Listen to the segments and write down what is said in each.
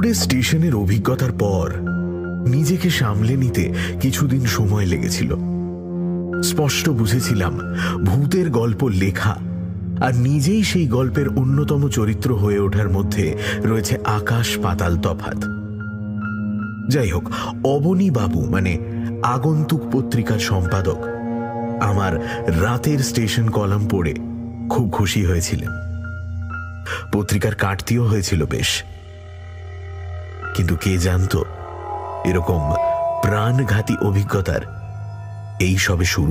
হাওড়ে স্টেশনের অভিজ্ঞতার পর নিজেকে সামলে নিতে কিছুদিন সময় লেগেছিল। স্পষ্ট বুঝেছিলাম ভূতের গল্প লেখা আর নিজেই সেই গল্পের অন্যতম চরিত্র হয়ে ওঠার মধ্যে রয়েছে আকাশ পাতাল তফাৎ। যাই হোক, অবনী বাবু মানে আগন্তুক পত্রিকার সম্পাদক আমার রাতের স্টেশন কলাম পড়ে খুব খুশি হয়েছিলেন। পত্রিকার কাটতিও হয়েছিল বেশ, কিন্তু কে জানতো এরকম প্রাণঘাতী অভিজ্ঞতার এই সবে শুরু।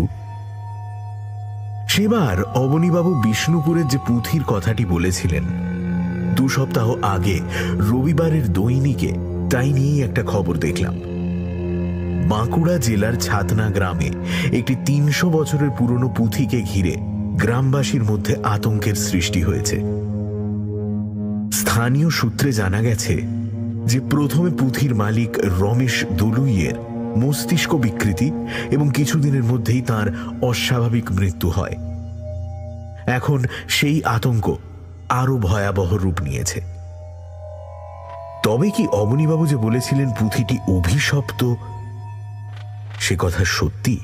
সেবার অবনীবাবু বিষ্ণুপুরের যে পুঁথির কথাটি বলেছিলেন 2 সপ্তাহ আগে রবিবারের দৈনিকে তাই নিয়েই একটা খবর দেখলাম। বাঁকুড়া জেলার ছাতনা গ্রামে একটি 300 বছরের পুরনো পুঁথিকে ঘিরে গ্রামবাসীর মধ্যে আতঙ্কের সৃষ্টি হয়েছে। স্থানীয় সূত্রে জানা গেছে যে প্রথমে পুঁথির মালিক রমেশ দলুইয়ের মস্তিষ্ক বিকৃতি এবং কিছুদিনের মধ্যেই তার অস্বাভাবিক মৃত্যু হয়। এখন সেই আতঙ্ক আরো ভয়াবহ রূপ নিয়েছে। তবে কি অবনীবাবু যে বলেছিলেন পুঁথিটি অভিশপ্ত, সে কথা সত্যি?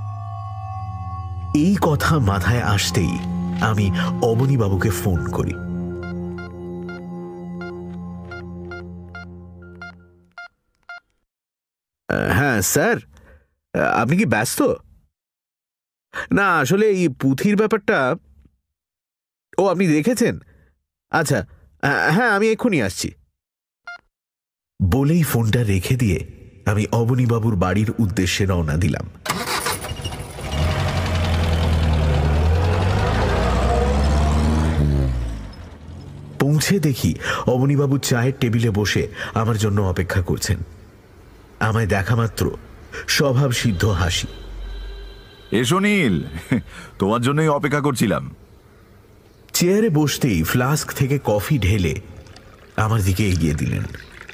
এই কথা মাথায় আসতেই আমি অবনীবাবুকে ফোন করি। হ্যাঁ স্যার, আপনি কি ব্যস্ত? না, আসলে এই পুঁথির ব্যাপারটা। ও, আপনি দেখেছেন? আচ্ছা, হ্যাঁ, আমি এক্ষুনি আসছি বলেই ফোনটা রেখে দিয়ে আমি অবনীবাবুর বাড়ির উদ্দেশ্যে রওনা দিলাম। পৌঁছে দেখি অবনীবাবু চায়ের টেবিলে বসে আমার জন্য অপেক্ষা করছেন। আমায় দেখা মাত্র স্বভাব সিদ্ধ হাসি। এসো নীল, তোমার জন্যই অপেক্ষা করছিলাম। চেয়ারে বসতেই ফ্লাস্ক থেকে কফি ঢেলে আমার দিকে এগিয়ে দিলেন।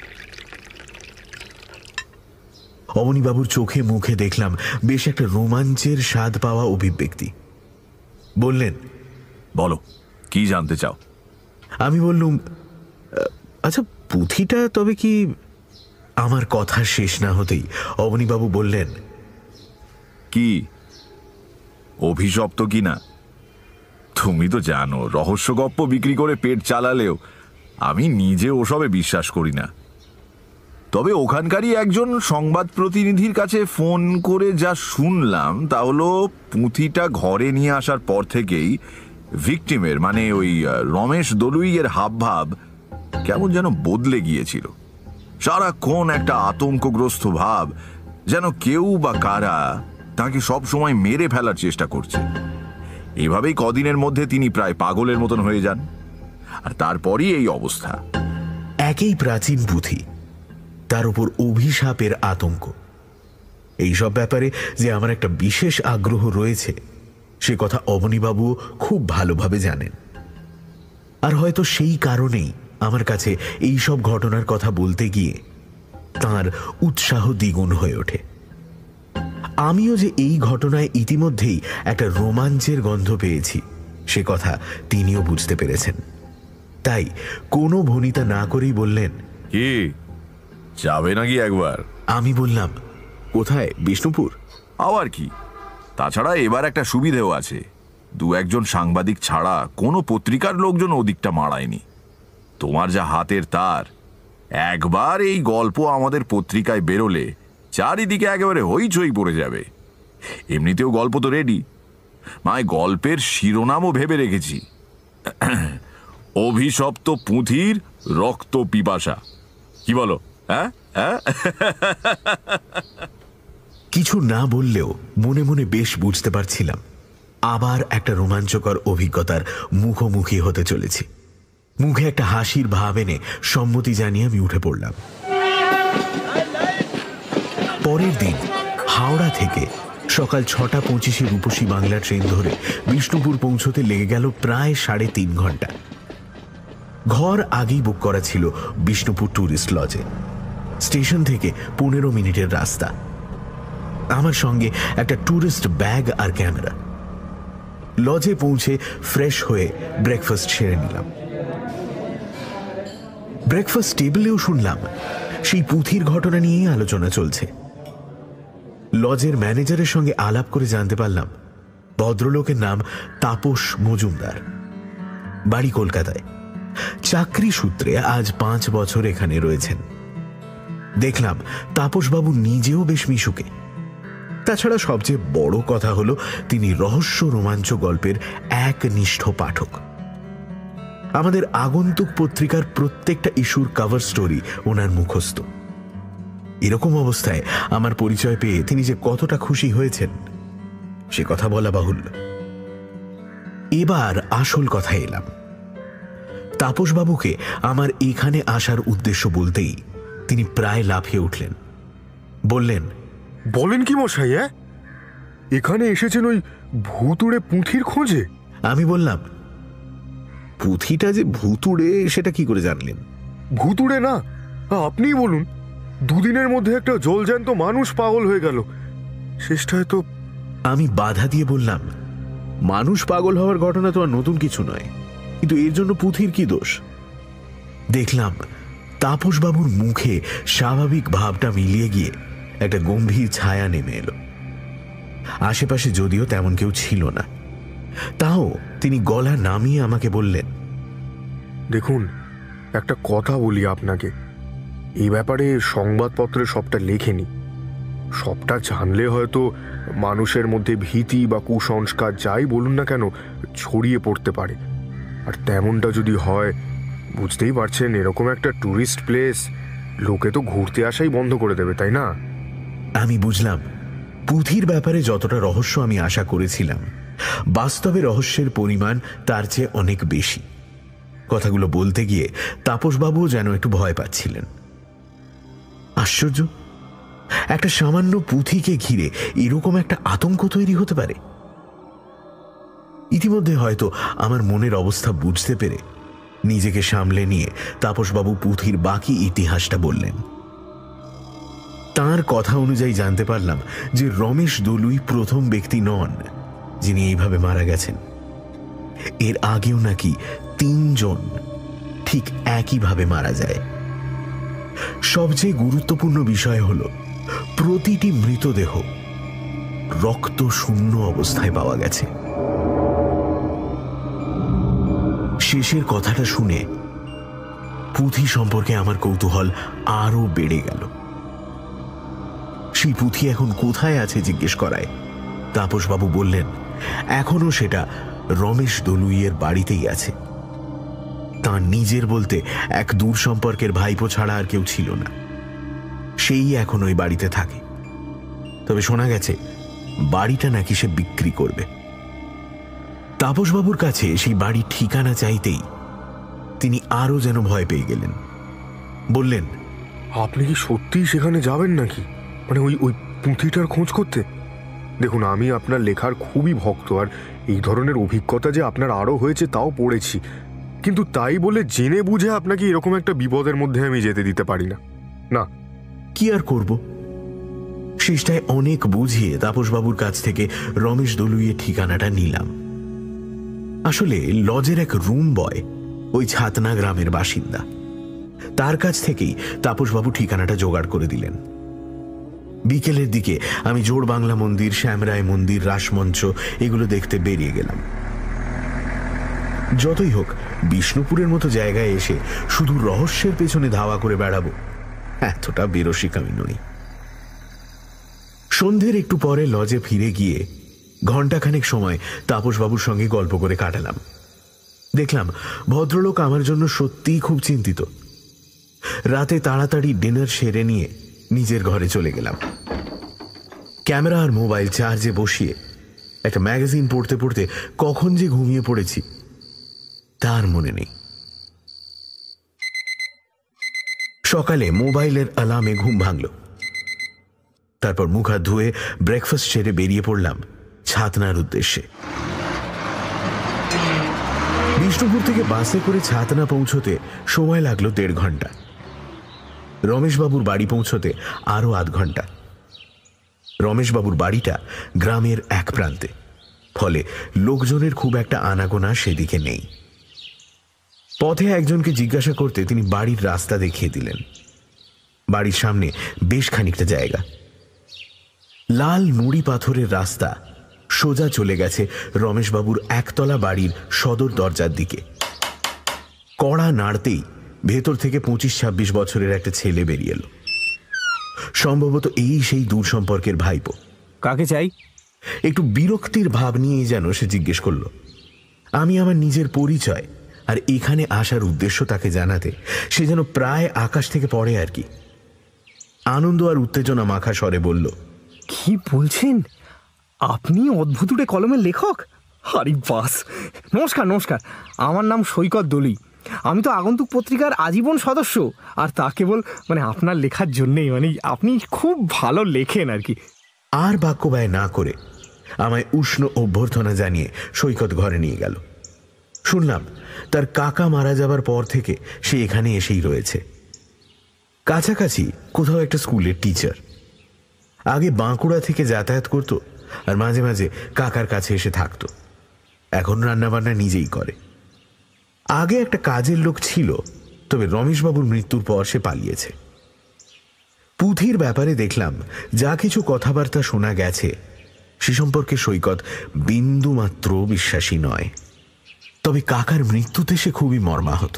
অবনীবাবুর চোখে মুখে দেখলাম বেশ একটা রোমাঞ্চের স্বাদ পাওয়া অভিব্যক্তি। বললেন, বলো, কি জানতে চাও? আমি বললুম, আচ্ছা, পুঁথিটা তবে কি? আমার কথা শেষ না হতেই অবনীবাবু বললেন, কি অভিশপ্ত কি না? তুমি তো জানো, রহস্য গপ্প বিক্রি করে পেট চালালেও আমি নিজে ওসবে বিশ্বাস করি না। তবে ওখানকারই একজন সংবাদ প্রতিনিধির কাছে ফোন করে যা শুনলাম তা হলো, পুঁথিটা ঘরে নিয়ে আসার পর থেকেই ভিকটিমের মানে ওই রমেশ দলুইয়ের হাবভাব কেমন যেন বদলে গিয়েছিল। সারাক্ষণ একটা আতঙ্কগ্রস্ত ভাব, যেন কেউ বা কারা তাকে সবসময় মেরে ফেলার চেষ্টা করছে। এভাবেই কদিনের মধ্যে তিনি প্রায় পাগলের মতন হয়ে যান, আর তারপরই এই অবস্থা। একই প্রাচীন পুঁথি, তার উপর অভিশাপের আতঙ্ক। এইসব ব্যাপারে যে আমার একটা বিশেষ আগ্রহ রয়েছে সে কথা অবনীবাবু খুব ভালোভাবে জানেন। আর হয়তো সেই কারণেই আমার কাছে এই সব ঘটনার কথা বলতে গিয়ে তার উৎসাহ দ্বিগুণ হয়ে ওঠে। আমিও যে এই ঘটনায় ইতিমধ্যেই একটা রোমাঞ্চের গন্ধ পেয়েছি সে কথা তিনিও বুঝতে পেরেছেন। তাই কোনো ভনিতা না করেই বললেন, কি যাবে নাকি একবার? আমি বললাম, কোথায়? বিষ্ণুপুর? আবার কি, তাছাড়া এবার একটা সুবিধেও আছে, 2-1 সাংবাদিক ছাড়া কোনো পত্রিকার লোকজন ওদিকটা মারায়নি। তোমার যা হাতের তার, একবার এই গল্প আমাদের পত্রিকায় বেরোলে চারিদিকে একেবারে হইচই পড়ে যাবে। এমনিতেও গল্প তো রেডি, মায় গল্পের শিরোনামও ভেবে রেখেছি, অভিশপ্ত পুঁথির রক্ত পিপাসা। কি বলো? হ্যাঁ, কিছু না বললেও মনে মনে বেশ বুঝতে পারছিলাম আবার একটা রোমাঞ্চকর অভিজ্ঞতার মুখোমুখি হতে চলেছি। মুখে একটা হাসির ভাব এনে সম্মতি জানিয়ে আমি উঠে পড়লাম। পরের দিন হাওড়া থেকে সকাল 6:25 রূপসী বাংলা ট্রেন ধরে বিষ্ণুপুর পৌঁছতে লেগে গেল প্রায় 3.5 ঘন্টা। ঘর আগেই বুক করা ছিল বিষ্ণুপুর ট্যুরিস্ট লজে। স্টেশন থেকে 15 মিনিটের রাস্তা। আমার সঙ্গে একটা ট্যুরিস্ট ব্যাগ আর ক্যামেরা। লজে পৌঁছে ফ্রেশ হয়ে ব্রেকফাস্ট সেরে নিলাম। ব্রেকফাস্ট টেবিলেও শুনলাম সেই পুঁথির ঘটনা নিয়েই আলোচনা চলছে। লজের ম্যানেজারের সঙ্গে আলাপ করে জানতে পারলাম ভদ্রলোকের নাম তাপস মজুমদার, বাড়ি কলকাতায়, চাকরি সূত্রে আজ 5 বছর এখানে রয়েছেন। দেখলাম তাপসবাবু নিজেও বেশ মিশুকে। তাছাড়া সবচেয়ে বড় কথা হলো তিনি রহস্য রোমাঞ্চ গল্পের একনিষ্ঠ পাঠক। আমাদের আগন্তুক পত্রিকার প্রত্যেকটা ইস্যুর কভার স্টোরি ওনার মুখস্থ। এরকম অবস্থায় আমার পরিচয় পেয়ে তিনি যে কতটা খুশি হয়েছেন সে কথা বলা বাহুল্য। এবার আসল কথা এলাম। তাপসবাবুকে আমার এখানে আসার উদ্দেশ্য বলতেই তিনি প্রায় লাফিয়ে উঠলেন। বললেন, বলেন কি মশাই, এখানে এসেছেন ওই ভুতুড়ে পুঁথির খোঁজে? আমি বললাম, পুঁথিটা যে ভুতুড়ে সেটা কি করে জানলেন? ভুতুড়ে না, আপনিই বলুন। 2 দিনের মধ্যে একটা জলজ্যান্ত মানুষ পাগল হয়ে গেল, শেষটায় তো। আমি বাধা দিয়ে বললাম, মানুষ পাগল হওয়ার ঘটনা তো আর নতুন কিছু নয়, কিন্তু এর জন্য পুঁথির কি দোষ? দেখলাম তাপসবাবুর মুখে স্বাভাবিক ভাবটা মিলিয়ে গিয়ে একটা গম্ভীর ছায়া নেমে এলো। আশেপাশে যদিও তেমন কেউ ছিল না, তাও তিনি গলা নামিয়ে আমাকে বললেন, দেখুন, একটা কথা বলি আপনাকে। এই ব্যাপারে সংবাদপত্রে সবটা লেখেনি। সবটা জানলে হয়তো মানুষের মধ্যে ভীতি বা কুসংস্কার যাই বলুন না কেন ছড়িয়ে পড়তে পারে। আর তেমনটা যদি হয়, বুঝতেই পারছেন, এরকম একটা ট্যুরিস্ট প্লেস লোকে তো ঘুরতে আসাই বন্ধ করে দেবে, তাই না? আমি বুঝলাম পুঁথির ব্যাপারে যতটা রহস্য আমি আশা করেছিলাম, বাস্তবে রহস্যের পরিমাণ তার চেয়ে অনেক বেশি। কথাগুলো বলতে গিয়ে তাপসবাবুও যেন একটু ভয় পাচ্ছিলেন। আশ্চর্য, একটা সামান্য পুঁথিকে ঘিরে এরকম একটা আতঙ্ক তৈরি হতে পারে। ইতিমধ্যে হয়তো আমার মনের অবস্থা বুঝতে পেরে নিজেকে সামলে নিয়ে তাপসবাবু পুঁথির বাকি ইতিহাসটা বললেন। তাঁর কথা অনুযায়ী জানতে পারলাম যে রমেশ দলুই প্রথম ব্যক্তি নন যিনি এইভাবে মারা গেছেন। এর আগেও নাকি 3 জন ঠিক একইভাবে মারা যায়। সবচেয়ে গুরুত্বপূর্ণ বিষয় হল প্রতিটি মৃতদেহ রক্ত শূন্য অবস্থায় পাওয়া গেছে। শেষের কথাটা শুনে পুঁথি সম্পর্কে আমার কৌতূহল আরো বেড়ে গেল। সেই পুঁথি এখন কোথায় আছে জিজ্ঞেস করায় তাপসবাবু বললেন, এখনো সেটা রমেশ দলুইয়ের বাড়িতেই আছে। তাঁর নিজের বলতে এক দূর সম্পর্কের ভাইপো ছাড়া আর কেউ ছিল না, সেই এখন ওই বাড়িতে থাকে। তবে শোনা গেছে বাড়িটা নাকি সে বিক্রি করবে। তাপসবাবুর কাছে সেই বাড়ির ঠিকানা চাইতেই তিনি আরো যেন ভয় পেয়ে গেলেন। বললেন, আপনি কি সত্যিই সেখানে যাবেন নাকি? মানে ওই পুঁথিটার খোঁজ করতে? দেখুন, আমি আপনার লেখার খুবই ভক্ত, আর এই ধরনের অভিজ্ঞতা যে আপনার আরও হয়েছে তাও পড়েছি, কিন্তু তাই বলে জেনে বুঝে আপনাকে এরকম একটা বিপদের মধ্যে আমি যেতে দিতে পারি না। না। কি আর করব? শেষটায় অনেক বুঝিয়ে তাপসবাবুর কাছ থেকে রমেশ দলুইয়ের ঠিকানাটা নিলাম। আসলে লজের এক রুম বয় ওই ছাতনা গ্রামের বাসিন্দা। তার কাছ থেকেই তাপসবাবু ঠিকানাটা জোগাড় করে দিলেন। বিকেলের দিকে আমি জোড় বাংলা মন্দির, শ্যামরায় মন্দির, রাসমঞ্চ এগুলো দেখতে বেরিয়ে গেলাম। যতই হোক, বিষ্ণুপুরের মতো জায়গায় এসে শুধু রহস্যের পেছনে ধাওয়া করে বেড়াবো এতটা বেরসিক আমি নই। সন্ধ্যের একটু পরে লজে ফিরে গিয়ে ঘণ্টাখানেক সময় তাপসবাবুর সঙ্গে গল্প করে কাটালাম। দেখলাম ভদ্রলোক আমার জন্য সত্যিই খুব চিন্তিত। রাতে তাড়াতাড়ি ডিনার সেরে নিয়ে নিজের ঘরে চলে গেলাম। ক্যামেরা আর মোবাইল চার্জে বসিয়ে একটা ম্যাগাজিন পড়তে পড়তে কখন যে ঘুমিয়ে পড়েছি তার মনে নেই। সকালে মোবাইলের অ্যালার্মে ঘুম ভাঙল। তারপর মুখ হাত ধুয়ে ব্রেকফাস্ট সেরে বেরিয়ে পড়লাম ছাতনার উদ্দেশ্যে। বিষ্ণুপুর থেকে বাসে করে ছাতনা পৌঁছতে সময় লাগলো 1.5 ঘন্টা। রমেশবাবুর বাড়ি পৌঁছতে আরো আধ ঘন্টা। রমেশবাবুর বাড়িটা গ্রামের এক প্রান্তে, ফলে লোকজনের খুব একটা আনাগোনা সেদিকে নেই। পথে একজনকে জিজ্ঞাসা করতে তিনি বাড়ির রাস্তা দেখিয়ে দিলেন। বাড়ির সামনে বেশ খানিকটা জায়গা, লাল নুড়ি পাথরের রাস্তা সোজা চলে গেছে রমেশবাবুর একতলা বাড়ির সদর দরজার দিকে। কড়া নাড়তেই ভেতর থেকে 25-26 বছরের একটা ছেলে বেরিয়ে এলো। সম্ভবত এই সেই দূর সম্পর্কের ভাইপো। কাকে চাই? একটু বিরক্তির ভাব নিয়েই যেন সে জিজ্ঞেস করলো। আমি আমার নিজের পরিচয় আর এখানে আসার উদ্দেশ্য তাকে জানাতে সে যেন প্রায় আকাশ থেকে পড়ে আর কি। আনন্দ আর উত্তেজনা মাখা স্বরে বলল, কি বলছেন? আপনি অদ্ভুতুড়ে কলমের লেখক? আরে বাস! নমস্কার নমস্কার, আমার নাম সৈকত দলি। আমি তো আগন্তুক পত্রিকার আজীবন সদস্য, আর তা কেবল আপনার লেখার জন্যেই। আপনি খুব ভালো লেখেন আর কি। আর বাক্য ব্যয় না করে আমায় উষ্ণ অভ্যর্থনা জানিয়ে সৈকত ঘরে নিয়ে গেল। শুনলাম তার কাকা মারা যাবার পর থেকে সে এখানে এসেই রয়েছে। কাছাকাছি কোথাও একটা স্কুলের টিচার। আগে বাঁকুড়া থেকে যাতায়াত করত আর মাঝে মাঝে কাকার কাছে এসে থাকতো। এখন রান্নাবান্না নিজেই করে। আগে একটা কাজের লোক ছিল, তবে রমেশবাবুর মৃত্যুর পর সে পালিয়েছে। পুঁথির ব্যাপারে দেখলাম যা কিছু কথাবার্তা শোনা গেছে সে সম্পর্কে সৈকত বিন্দুমাত্র বিশ্বাসী নয়। তবে কাকার মৃত্যুতে সে খুবই মর্মাহত।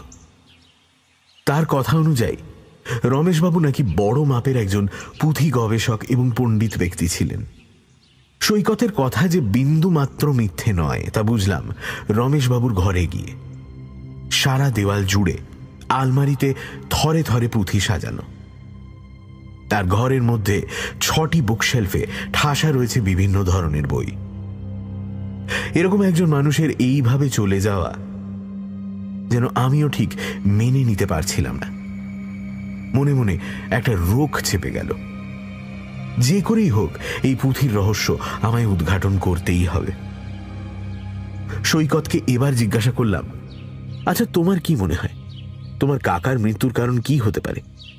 তার কথা অনুযায়ী রমেশবাবু নাকি বড় মাপের একজন পুঁথি গবেষক এবং পণ্ডিত ব্যক্তি ছিলেন। সৈকতের কথা যে বিন্দুমাত্র মিথ্যে নয় তা বুঝলাম রমেশবাবুর ঘরে গিয়ে। সারা দেওয়াল জুড়ে আলমারিতে থরে থরে পুঁথি সাজানো। তার ঘরের মধ্যে 6টি বুকশেলফে ঠাসা রয়েছে বিভিন্ন ধরনের বই। এরকম একজন মানুষের এইভাবে চলে যাওয়া যেন আমিও ঠিক মেনে নিতে পারছিলাম না। মনে মনে একটা রোগ চেপে গেল। যে করেই হোক এই পুঁথির রহস্য আমায় উদ্ঘাটন করতেই হবে। সৈকতকে এবার জিজ্ঞাসা করলাম, আচ্ছা তোমার কি মনে হয় তোমার কাকার মৃত্যুর কারণ কি হতে পারে?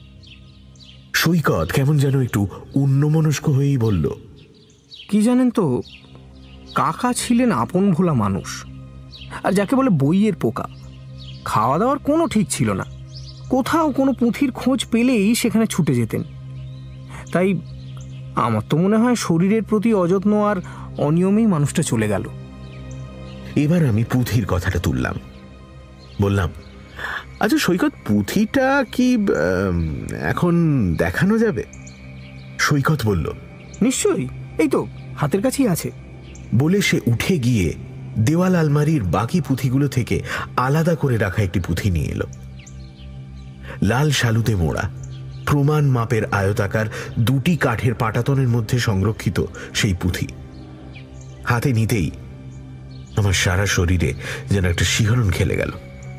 সৈকত কেমন যেন একটু অন্যমনস্ক হয়েই বলল, কি জানেন তো, কাকা ছিলেন আপন ভোলা মানুষ, আর যাকে বলে বইয়ের পোকা। খাওয়া দাওয়ার কোনো ঠিক ছিল না। কোথাও কোনো পুঁথির খোঁজ পেলেই সেখানে ছুটে যেতেন। তাই আমার তো মনে হয় শরীরের প্রতি অযত্ন আর অনিয়মেই মানুষটা চলে গেল। এবার আমি পুঁথির কথাটা তুললাম। বললাম, আচ্ছা সৈকত, পুঁথিটা কি এখন দেখানো যাবে? সৈকত বলল, নিশ্চয়ই, এই তো হাতের কাছেই আছে। বলে সে উঠে গিয়ে দেওয়াল আলমারির বাকি পুঁথিগুলো থেকে আলাদা করে রাখা একটি পুঁথি নিয়ে এলো। লাল শালুতে মোড়া, প্রমাণ মাপের আয়তাকার 2টি কাঠের পাটাতনের মধ্যে সংরক্ষিত সেই পুঁথি হাতে নিতেই আমার সারা শরীরে যেন একটা শিহরণ খেলে গেল।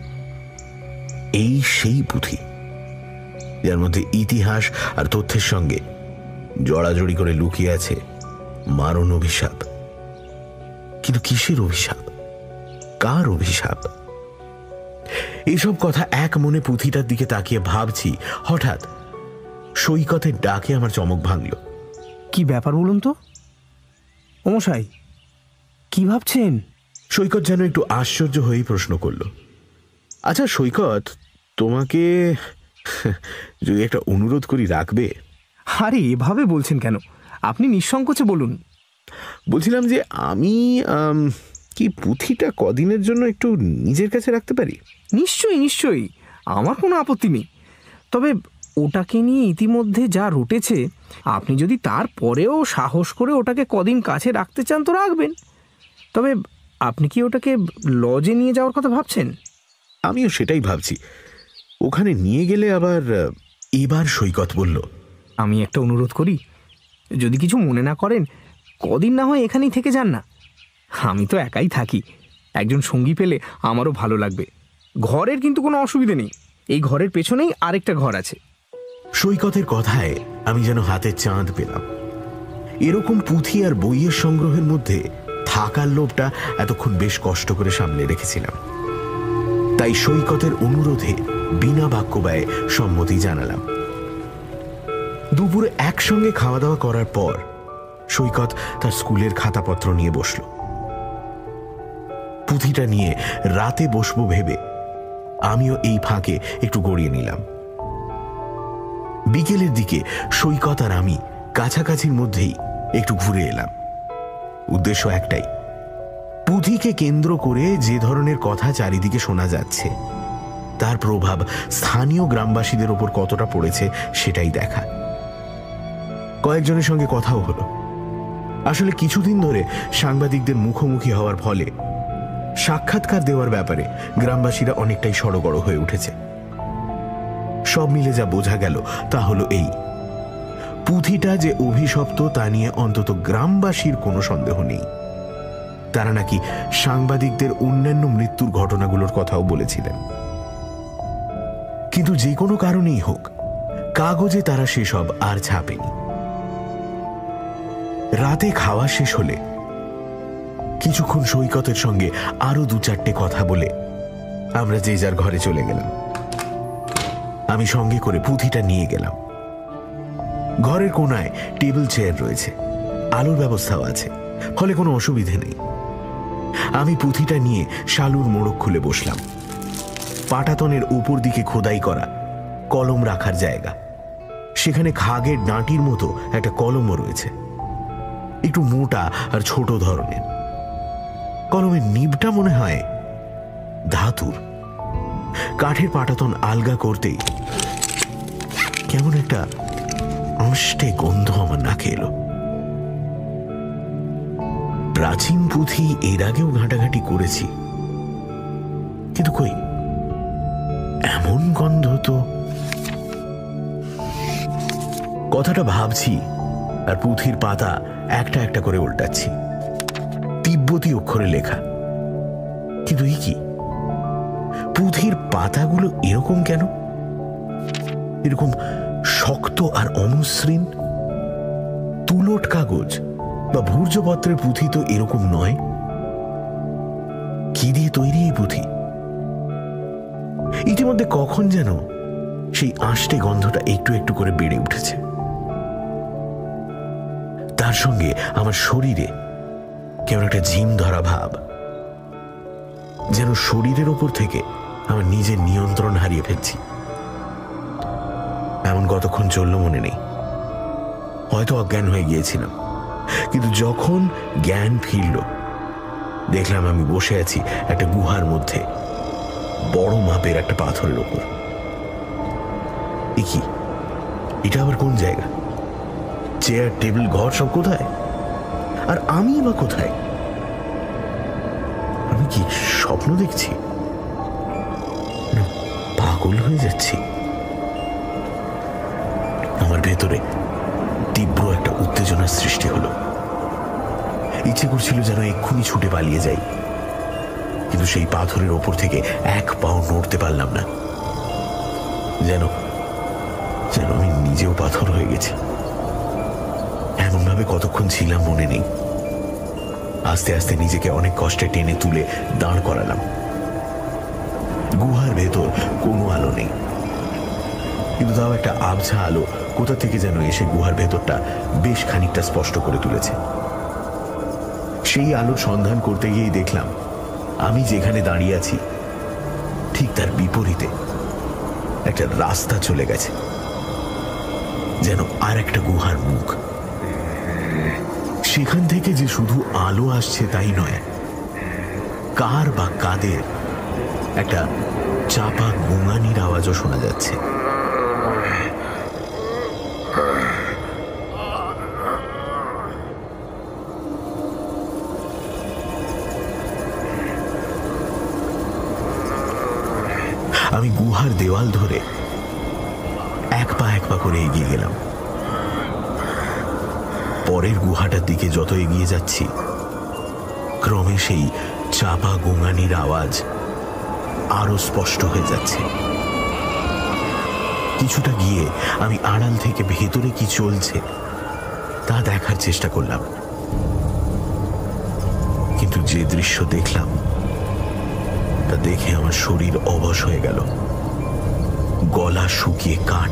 এই সেই পুঁথি যার মধ্যে ইতিহাস আর তথ্যের সঙ্গে জড়াজড়ি করে লুকিয়ে আছে মারণ অভিশাপ। কিন্তু কিসের অভিশাপ? কার অভিশাপ? এইসব কথা এক মনে পুঁথিটার দিকে তাকিয়ে ভাবছি, হঠাৎ সৈকতের ডাকে আমার চমক ভাঙল। কি ব্যাপার বলুন তো? ও মশাই, কি ভাবছেন? সৈকত যেন একটু আশ্চর্য হয়েই প্রশ্ন করল, আচ্ছা সৈকত, তোমাকে যদি একটা অনুরোধ করি রাখবে? আরে এভাবে বলছেন কেন? আপনি নিঃসংকোচে বলুন। বলছিলাম যে আমি কি পুঁথিটা কদিনের জন্য একটু নিজের কাছে রাখতে পারি? নিশ্চয়ই নিশ্চয়ই, আমার কোনো আপত্তি নেই। তবে ওটাকে নিয়ে ইতিমধ্যে যা রটেছে, আপনি যদি তারপরেও সাহস করে ওটাকে কদিন কাছে রাখতে চান তো রাখবেন। তবে আপনি কি ওটাকে লজে নিয়ে যাওয়ার কথা ভাবছেন? আমিও সেটাই ভাবছি। ওখানে নিয়ে গেলে আবার। এবার সৈকত বলল, আমি একটা অনুরোধ করি, যদি কিছু মনে না করেন, কদিন না হয় এখানেই থেকে যান না। আমি তো একাই থাকি, একজন সঙ্গী পেলে আমারও ভালো লাগবে। ঘরের কিন্তু কোনো অসুবিধে নেই, এই ঘরের পেছনেই আরেকটা ঘর আছে। সৈকতের কথায় আমি যেন হাতে চাঁদ পেলাম। এরকম পুঁথি আর বইয়ের সংগ্রহের মধ্যে থাকার লোভটা এতক্ষণ বেশ কষ্ট করে সামলে রেখেছিলাম। তাই সৈকতের অনুরোধে বিনা বাক্য ব্যয়ে সম্মতি জানালাম। দুপুরে একসঙ্গে খাওয়া দাওয়া করার পর সৈকত তার স্কুলের খাতাপত্র নিয়ে বসল। পুঁথিটা নিয়ে রাতে বসবো ভেবে আমিও এই ফাঁকে একটু গড়িয়ে নিলাম। বিকেলের দিকে সৈকত আর আমি কাছাকাছির মধ্যেই একটু ঘুরে এলাম। উদ্দেশ্য একটাই, পুঁথিকে কেন্দ্র করে যে ধরনের কথা চারিদিকে শোনা যাচ্ছে তার প্রভাব স্থানীয় গ্রামবাসীদের ওপর কতটা পড়েছে সেটাই দেখা। কয়েকজনের সঙ্গে কথাও হলো। আসলে কিছুদিন ধরে সাংবাদিকদের মুখোমুখি হওয়ার ফলে সাক্ষাৎকার দেওয়ার ব্যাপারে গ্রামবাসীরা অনেকটাই সড়গড় হয়ে উঠেছে। সব মিলে যা বোঝা গেল তা হলো এই, পুঁথিটা যে অভিশপ্ত তা নিয়ে অন্তত গ্রামবাসীর কোনো সন্দেহ নেই। তারা নাকি সাংবাদিকদের অন্যান্য মৃত্যুর ঘটনাগুলোর কথাও বলেছিলেন। কিন্তু যে কোনো কারণেই হোক, কাগজে তারা সেসব আর ছাপেনি। রাতে খাওয়া শেষ হলে কিছুক্ষণ সৈকতের সঙ্গে আরো 2-4টে কথা বলে আমরা যে যার ঘরে চলে গেলাম। আমি সঙ্গে করে পুঁথিটা নিয়ে গেলাম। ঘরের কোনায় টেবিল চেয়ার রয়েছে, আলোর ব্যবস্থাও আছে, ফলে কোনো অসুবিধে নেই। আমি পুঁথিটা নিয়ে শালুর মোড়ক খুলে বসলাম। পাটাতনের উপর দিকে খোদাই করা কলম রাখার জায়গা, সেখানে খাগের ডাঁটির মতো একটা কলমও রয়েছে, একটু মোটা আর ছোট ধরনের। কলমের নিবটা মনে হয় ধাতুর। কাঠের পাটাতন আলগা করতেই কেমন একটা আঁশটে গন্ধ আমার নাকে এলো। প্রাচীন পুঁথি এর আগেও ঘাঁটাঘাঁটি করেছি, কিন্তু কই এমন গন্ধ তো। কথাটা ভাবছি আর পুঁথির পাতা একটা একটা করে উল্টাচ্ছি। তিব্বতী অক্ষরে লেখা, কিন্তু এই কি, পুঁথির পাতাগুলো এরকম কেন? এরকম শক্ত আর অমসৃণ। তুলট কাগজ বা ভূর্জপত্রের পুঁথি তো এরকম নয়। কি দিয়ে তৈরি এই পুঁথি? ইতিমধ্যে কখন যেন সেই আঁশটে গন্ধটা একটু একটু করে বেড়ে উঠেছে। তার সঙ্গে আমার শরীরে কেমন একটা ঝিম ধরা ভাব, যেন শরীরের ওপর থেকে আমার নিজের নিয়ন্ত্রণ হারিয়ে ফেলছি। এমন কতক্ষণ চলল মনে নেই, হয়তো অজ্ঞান হয়ে গিয়েছিলাম। কিন্তু যখন জ্ঞান ফিরল, দেখলাম আমি বসে আছি একটা গুহার মধ্যে, বড় মাপের একটা পাথরের ওপর। কি, এটা আবার কোন জায়গা? চেয়ার, টেবিল, ঘর সব কোথায়? আর আমি বা কোথায়? আমি কি স্বপ্ন দেখছি, না পাগল হয়ে যাচ্ছি? আমার ভেতরে তীব্র একটা উত্তেজনার সৃষ্টি হলো। ইচ্ছে করছিল যেন এক্ষুনি ছুটে পালিয়ে যাই, কিন্তু সেই পাথরের ওপর থেকে এক পাও নড়তে পারলাম না। যেন যেন আমি নিজেও পাথর হয়ে গেছি। এমনভাবে কতক্ষণ ছিলাম মনে নেই। আস্তে আস্তে নিজেকে অনেক কষ্টে টেনে তুলে দাঁড় করালাম। গুহার ভেতর কোনো আলো নেই, কিন্তু তাও একটা আবছা আলো কোথা থেকে যেন এসে গুহার ভেতরটা বেশ খানিকটা স্পষ্ট করে তুলেছে। সেই আলোর সন্ধান করতে গিয়েই দেখলাম আমি যেখানে দাঁড়িয়ে আছি ঠিক তার বিপরীতে একটা রাস্তা চলে গেছে, যেন আর একটা গুহার মুখ। সেখান থেকে যে শুধু আলো আসছে তাই নয়, কার বা কাদের একটা চাপা গোঙানির আওয়াজও শোনা যাচ্ছে। আমি গুহার দেওয়াল ধরে এক পা করে এগিয়ে গেলাম। পরের গুহাটার দিকে যত এগিয়ে যাচ্ছি, ক্রমে সেই চাপা গোঙানির আওয়াজ আরো স্পষ্ট হয়ে যাচ্ছে। কিছুটা গিয়ে আমি আড়াল থেকে ভেতরে কি চলছে তা দেখার চেষ্টা করলাম, কিন্তু যে দৃশ্য দেখলাম তা দেখে আমার শরীর অবশ হয়ে গেল। গলা শুকিয়ে কাঠ।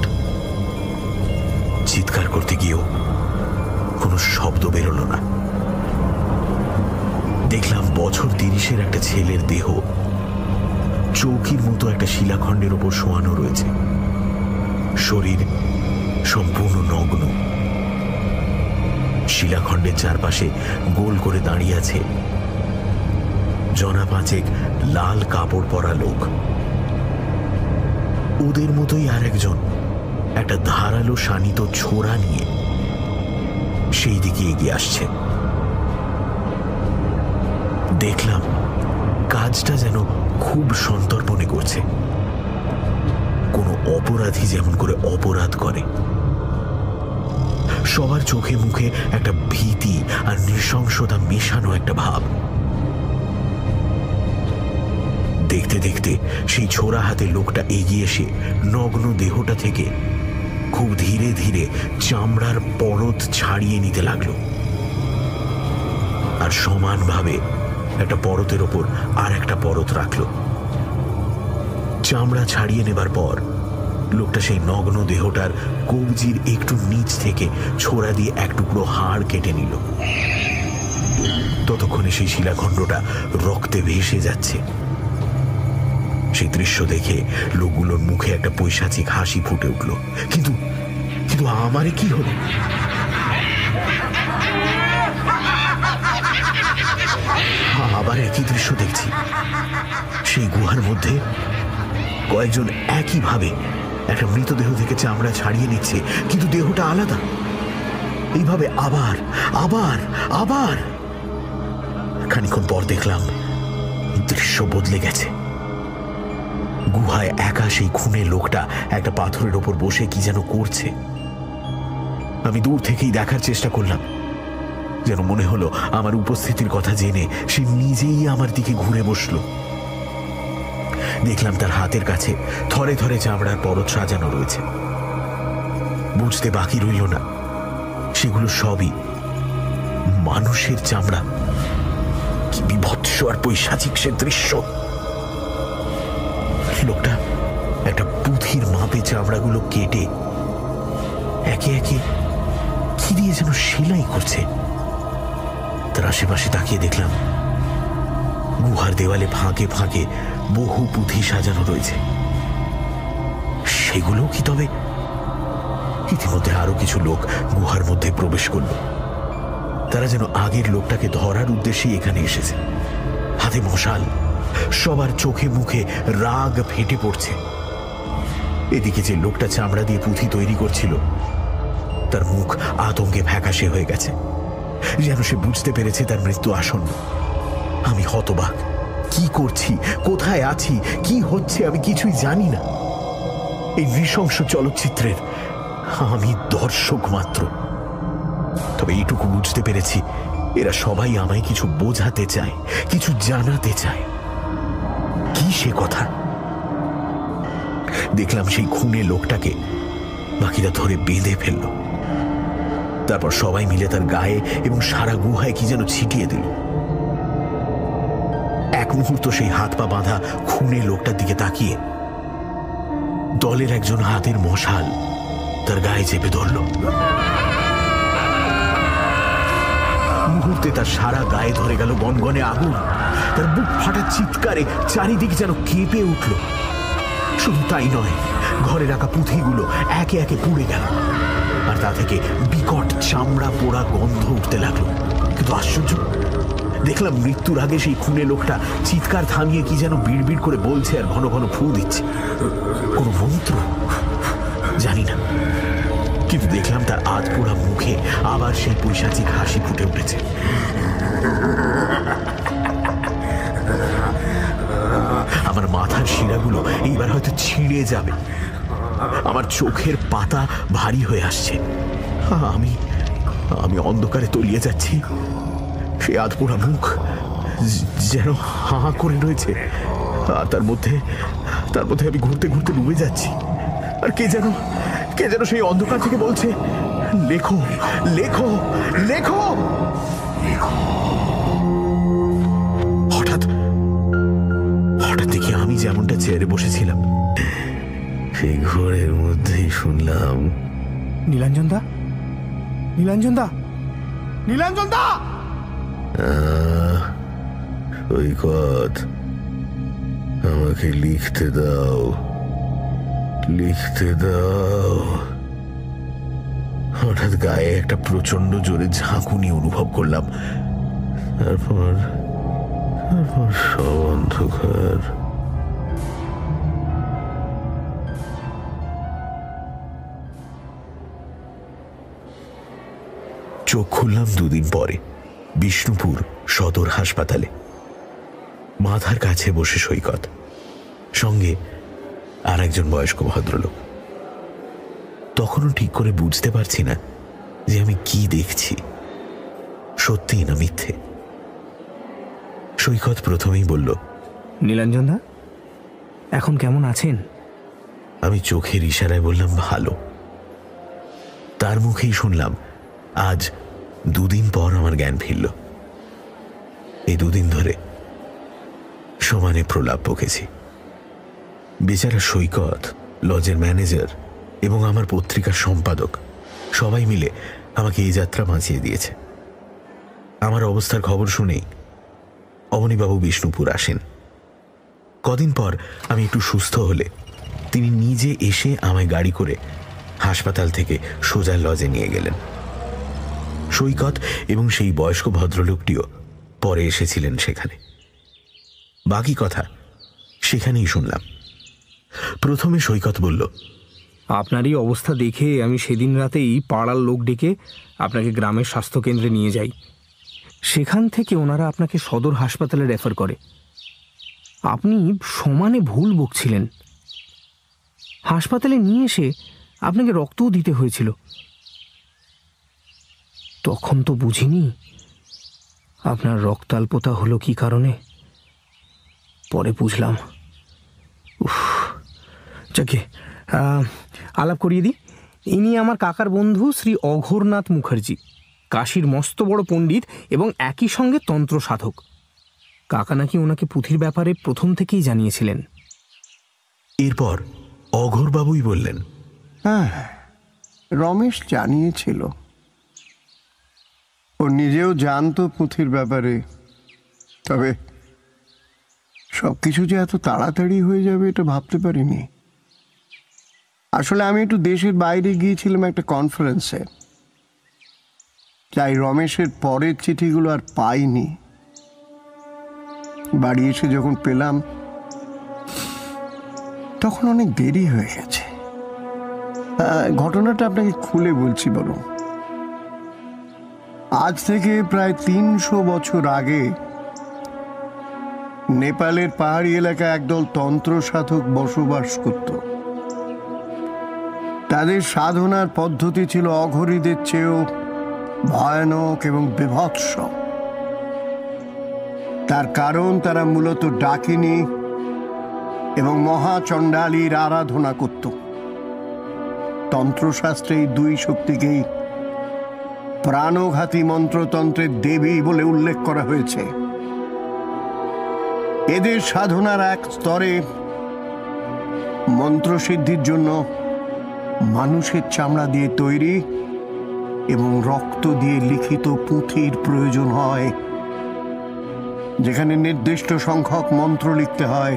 চিৎকার করতে গিয়েও কোনো শব্দ বেরোলো না। দেখলাম বছর 30-এর একটা ছেলের দেহ চৌকির মতো একটা শিলাখণ্ডের ওপর শোয়ানো রয়েছে, শরীর সম্পূর্ণ নগ্ন। শিলাখণ্ডের চারপাশে গোল করে দাঁড়িয়ে আছে জনা পাঁচেক লাল কাপড় পরা লোক। ওদের মতোই আর একজন একটা ধারালো শানিত ছোরা নিয়ে সেই দিকে এগিয়ে আসছে। দেখলাম কাজটা যেন খুব সন্তর্পণে করছে, কোনো অপরাধী যেমন করে অপরাধ করে। সবার চোখে মুখে একটা ভীতি আর নৃশংসতা মেশানো একটা ভাব। দেখতে দেখতে সেই ছোড়া হাতে লোকটা এগিয়ে এসে নগ্ন দেহটা থেকে খুব ধীরে ধীরে চামড়ার পরত ছাড়িয়ে নিতে লাগলো, আর সমানভাবে একটা পরতের ওপর আর একটা পরত রাখলো। চামড়া ছাড়িয়ে নেবার পর লোকটা সেই নগ্ন দেহটার কবজির একটু নিচ থেকে ছোড়া দিয়ে এক টুকরো হাড় কেটে নিল। ততক্ষণে সেই শিলাখণ্ডটা রক্তে ভেসে যাচ্ছে। সেই দৃশ্য দেখে লোকগুলোর মুখে একটা পৈশাচিক হাসি ফুটে উঠল। কিন্তু কিন্তু আমারে কি হলো? আবার একই দৃশ্য দেখছি। সেই গুহার মধ্যে কয়েকজন একইভাবে একটা মৃতদেহ থেকে চামড়া ছাড়িয়ে নিচ্ছে, কিন্তু দেহটা আলাদা। এইভাবে আবার আবার আবার। খানিকক্ষণ পর দেখলাম দৃশ্য বদলে গেছে। গুহায় একা সেই খুনে লোকটা একটা পাথরের ওপর বসে কি যেন করছে। আমি দূর থেকেই দেখার চেষ্টা করলাম, যেন মনে হলো আমার উপস্থিতির কথা জেনে সে নিজেই আমার দিকে ঘুরে বসল। দেখলাম তার হাতের কাছে থরে থরে চামড়ার পরত সাজানো রয়েছে। বুঝতে বাকি রইল না সেগুলো সবই মানুষের চামড়া। কি বিভৎস আর পৈশাচিক সে দৃশ্য! লোকটা একটা পুঁথির মাপে চামড়াগুলো কেটে একে একে কি দিয়ে যেন সেলাই করছে। তার আশেপাশে তাকিয়ে দেখলাম গুহার দেওয়ালে ফাঁকে ফাঁকে বহু পুঁথি সাজানো রয়েছে। সেগুলো কি তবে? ইতিমধ্যে আরো কিছু লোক গুহার মধ্যে প্রবেশ করল। তারা যেন আগের লোকটাকে ধরার উদ্দেশ্যে এখানে এসেছে। হাতে মশাল, সবার চোখে মুখে রাগ ফেটে পড়ছে। এদিকে যে লোকটা চামড়া দিয়ে পুঁথি তৈরি করছিল তার মুখ আতঙ্কে ফ্যাকাশে হয়ে গেছে, যেন সে বুঝতে পেরেছে তার মৃত্যু আসন্ন। আমি হতবাক। কি করছি, কোথায় আছি, কি হচ্ছে আমি কিছুই জানি না। এই নৃশংস চলচ্চিত্রের আমি দর্শক মাত্র। তবে এইটুকু বুঝতে পেরেছি, এরা সবাই আমায় কিছু বোঝাতে চায়, কিছু জানাতে চায়। কি সে কথা? দেখলাম সেই খুনে লোকটাকে বাকিরা ধরে বেঁধে ফেলল। তারপর সবাই মিলে তার গায়ে এবং সারা গুহায় কি যেন ছিটিয়ে দিল। এক মুহূর্ত সেই হাত পা বাঁধা খুনে লোকটার দিকে তাকিয়ে দলের একজন হাতের মশাল তার গায়ে চেপে ধরল। মুহূর্তে তার সারা গায়ে ধরে গেল গনগনে আগুন। তার বুক ফাটা চিৎকারে চারিদিক যেন কেঁপে উঠল। শুধু তাই নয়, ঘরে রাখা পুঁথিগুলো একে একে পুড়ে গেল, আর তা থেকে বিকট চামড়া পোড়া গন্ধ উঠতে লাগলো। কিন্তু আশ্চর্য, দেখলাম মৃত্যুর আগে সেই খুনে লোকটা চিৎকার থামিয়ে কি যেন বিড়বিড় করে বলছে আর ঘন ঘন ফু দিচ্ছে। কোনো মন্ত্র জানি না, কিন্তু দেখলাম তার আধ পোড়া মুখে আবার সেই পৈশাচিক হাসি ফুটে উঠেছে। আমার মাথার শিরাগুলো এইবার হয়তো ছিঁড়ে যাবে। আমার চোখের পাতা ভারী হয়ে আসছে। আমি আমি অন্ধকারে তলিয়ে যাচ্ছি। সে আধপোড়া মুখ যেন হাঁ করে রয়েছে, আর তার মধ্যে আমি ঘুরতে ঘুরতে ডুবে যাচ্ছি। আর কে যেন সেই অন্ধকার থেকে বলছে, লেখো লেখো লেখো। হঠাৎ দেখি আমি যেমনটা চেয়ারে বসেছিলাম সেই ঘরের মধ্যেই শুনলাম, নীলাঞ্জন দা, নীলাঞ্জন দা, নীলাঞ্জন দা। সৈকত, আমাকে লিখতে দাও, লিখতে দাও। হঠাৎ গায়ে একটা প্রচন্ড জোরে ঝাঁকুনি অনুভব করলাম। তারপর সব অন্ধকার। চোখ খুললাম দুদিন পরে বিষ্ণুপুর সদর হাসপাতালে। মাথার কাছে বসে সৈকত, সঙ্গে আর একজন বয়স্ক ভদ্রলোক। তখনও ঠিক করে বুঝতে পারছি না যে আমি কি দেখছি, সত্যি না মিথ্যে। সৈকত প্রথমেই বলল, নীলাঞ্জন দা, এখন কেমন আছেন? আমি চোখের ইশারায় বললাম, ভালো। তার মুখেই শুনলাম, আজ দুদিন পর আমার জ্ঞান ফিরল। এই দুদিন ধরে সমানে প্রলাপ বকেছি। বেচারা সৈকত, লজের ম্যানেজার এবং আমার পত্রিকার সম্পাদক সবাই মিলে আমাকে এই যাত্রা বাঁচিয়ে দিয়েছে। আমার অবস্থার খবর শুনেই অবনীবাবু বিষ্ণুপুর আসেন। কদিন পর আমি একটু সুস্থ হলে তিনি নিজে এসে আমায় গাড়ি করে হাসপাতাল থেকে সোজা লজে নিয়ে গেলেন। সৈকত এবং সেই বয়স্ক ভদ্রলোকটিও পরে এসেছিলেন সেখানে। বাকি কথা সেখানেই শুনলাম। প্রথমে সৈকত বলল, আপনারই অবস্থা দেখে আমি সেদিন রাতেই পাড়ার লোক ডেকে আপনাকে গ্রামের স্বাস্থ্যকেন্দ্রে নিয়ে যাই। সেখান থেকে ওনারা আপনাকে সদর হাসপাতালে রেফার করে। আপনি সমানে ভুল বকছিলেন। হাসপাতালে নিয়ে এসে আপনাকে রক্তও দিতে হয়েছিল। তখন তো বুঝিনি আপনার রক্তাল্পতা হলো কি কারণে। পরে বুঝলাম। যাকে আলাপ করিয়ে দিই, ইনি আমার কাকার বন্ধু শ্রী অঘোরনাথ মুখার্জি, কাশীর মস্ত বড় পণ্ডিত এবং একই সঙ্গে তন্ত্র সাধক। কাকা নাকি ওনাকে পুঁথির ব্যাপারে প্রথম থেকেই জানিয়েছিলেন। এরপর অঘোরবাবুই বললেন, হ্যাঁ, রমেশ জানিয়েছিল। ও নিজেও জানতো পুঁথির ব্যাপারে, তবে সবকিছু যে এত তাড়াতাড়ি হয়ে যাবে এটা ভাবতে পারিনি। আসলে আমি একটু দেশের বাইরে গিয়েছিলাম একটা কনফারেন্সে, তাই রমেশের পরের চিঠিগুলো আর পাইনি। বাড়ি এসে যখন পেলাম তখন অনেক দেরি হয়ে গেছে। ঘটনাটা আপনাকে খুলে বলছি বরং। আজ থেকে প্রায় 300 বছর আগে নেপালের পাহাড়ি এলাকায় একদল তন্ত্র সাধক বসবাস করত। তাদের সাধনার পদ্ধতি ছিল অঘরীদের চেয়েও ভয়ানক এবং বিভৎস। তার কারণ তারা মূলত ডাকিনী এবং মহাচণ্ডালীর আরাধনা করত। তন্ত্রশাস্ত্রে এই দুই শক্তিকেই প্রাণঘাতী মন্ত্রতন্ত্রের দেবী বলে উল্লেখ করা হয়েছে। এদের সাধনার এক স্তরে মন্ত্রসিদ্ধির জন্য মানুষের চামড়া দিয়ে তৈরি এবং রক্ত দিয়ে লিখিত পুঁথির প্রয়োজন হয়, যেখানে নির্দিষ্ট সংখ্যক মন্ত্র লিখতে হয়।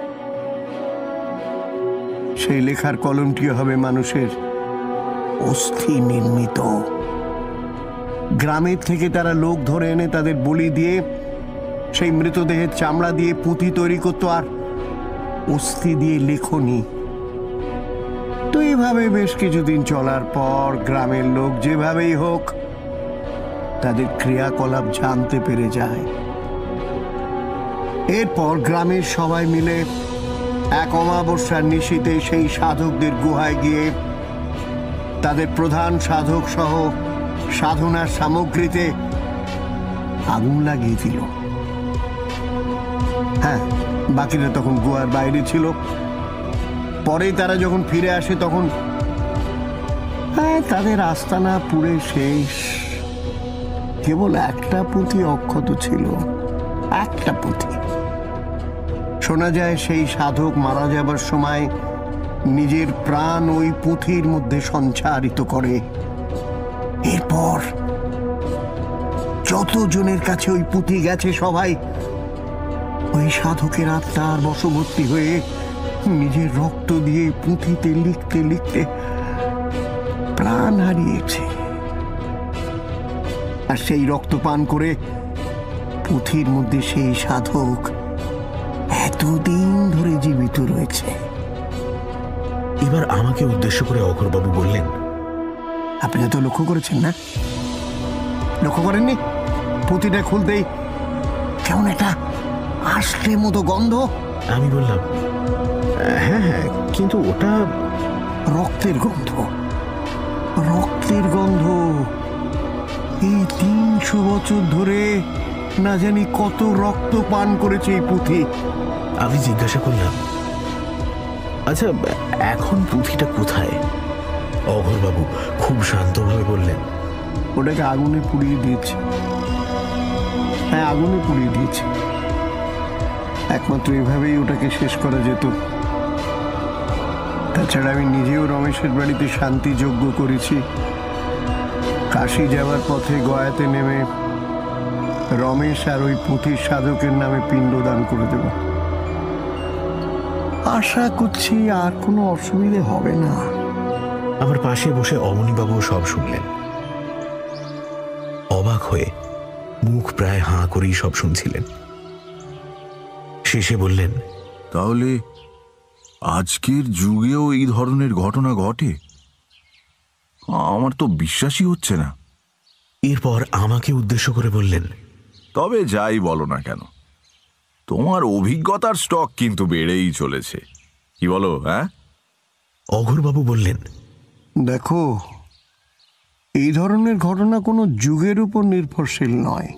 সেই লেখার কলমটি হবে মানুষের অস্থি নির্মিত। গ্রামের থেকে তারা লোক ধরে এনে তাদের বলি দিয়ে সেই মৃতদেহের চামড়া দিয়ে পুঁথি তৈরি করত আর অস্থি দিয়ে লেখনি। তো এইভাবে বেশ কিছুদিন চলার পর গ্রামের লোক যেভাবেই হোক তাদের ক্রিয়াকলাপ জানতে পেরে যায়। এরপর গ্রামের সবাই মিলে এক অমাবস্যার নিশীথে সেই সাধকদের গুহায় গিয়ে তাদের প্রধান সাধক সহ সাধনার সামগ্রীতে আগুন লাগিয়ে দিল। হ্যাঁ, বাকিরা তখন গুহার বাইরে ছিল। পরে তারা যখন ফিরে আসে তখন তাদের আস্তানা পুড়ে শেষ। কেবল একটা পুঁথি অক্ষত ছিল, একটা পুঁথি। শোনা যায় সেই সাধক মারা যাবার সময় নিজের প্রাণ ওই পুঁথির মধ্যে সঞ্চারিত করে। এরপর যতজনের কাছে ওই পুঁথি গেছে সবাই ওই সাধকের আত্মার বশবর্তী হয়ে নিজের রক্ত দিয়ে পুঁথিতে লিখতে লিখতে প্রাণ হারিয়েছে। আর সেই রক্ত পান করে পুঁথির মধ্যে সেই সাধক এতদিন ধরে জীবিত রয়েছে। এবার আমাকে উদ্দেশ্য করে অঘোরবাবু বললেন, আপনি তো লক্ষ্য করেছেন না? লক্ষ্য করেননি? পুঁথিটা খুলতেই কেমন একটা আষ্টে মতো গন্ধ। আমি বললাম, হ্যাঁ হ্যাঁ, কিন্তু ওটা রক্তের গন্ধ, রক্তের গন্ধ। এই 300 বছর ধরে না জানি কত রক্ত পান করেছে এই পুঁথি। আমি জিজ্ঞাসা করলাম, আচ্ছা এখন পুঁথিটা কোথায়? অঘোরবাবু খুব শান্তভাবে বললেন, ওটাকে আগুনে পুড়িয়ে দিয়েছে। হ্যাঁ, আগুনে পুড়িয়ে দিয়েছে। একমাত্র এভাবেই ওটাকে শেষ করা যেত। তাছাড়া আমি নিজেও রমেশের বাড়িতে শান্তি যজ্ঞ করেছি। কাশি যাওয়ার পথে গয়াতে নেমে রমেশ আর ওই পুঁথির সাধকের নামে পিণ্ডদান করে দেব। আশা করছি আর কোনো অসুবিধে হবে না। আমার পাশে বসে অমনিবাবু সব শুনলেন। অবাক হয়ে মুখ প্রায় হাঁ করেই সব শুনছিলেন। শেষে বললেন, তাহলে আজকের যুগেও এই ধরনের ঘটনা ঘটে? আমার তো বিশ্বাসই হচ্ছে না। এরপর আমাকে উদ্দেশ্য করে বললেন, তবে যাই বলো না কেন, তোমার অভিজ্ঞতার স্টক কিন্তু বেড়েই চলেছে, কি বলো? হ্যাঁ। অঘোরবাবু বললেন, দেখো, এই ধরনের ঘটনা কোনো যুগের উপর নির্ভরশীল নয়।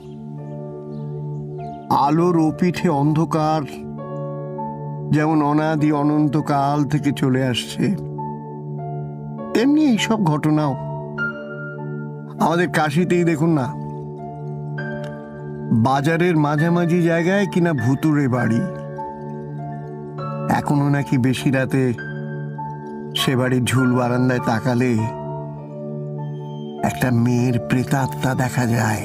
আলোর ওপিঠে অন্ধকার যেমন অনাদি অনন্তকাল থেকে চলে আসছে, তেমনি এইসব ঘটনাও। আমাদের কাশিতেই দেখুন না, বাজারের মাঝামাঝি জায়গায় কিনা ভুতুড়ে বাড়ি। এখনো নাকি বেশি রাতে সে বাড়ির ঝুল বারান্দায় তাকালে একটা মেয়ের প্রেতাত্মা দেখা যায়।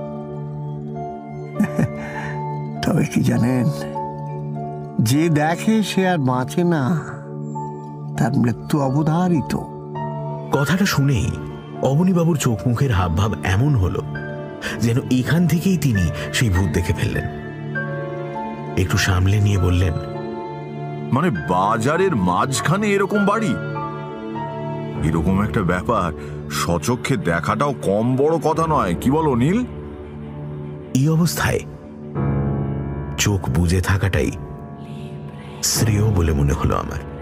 তবে কি জানেন, যে দেখে সে আর বাঁচে না, তার মৃত্যু অবধারিত। কথাটা শুনেই অবনীবাবুর চোখ মুখের হাবভাব এমন হলো যেন এখান থেকেই তিনি সেই ভূত দেখে ফেললেন। একটু সামলে নিয়ে বললেন, মানে বাজারের মাঝখানে এরকম বাড়ি? এরকম একটা ব্যাপার সচক্ষে দেখাটাও কম বড় কথা নয়, কি বলো নীল? এই অবস্থায় চোখ বুজে থাকাটাই শ্রেয় বলে মনে হলো আমার।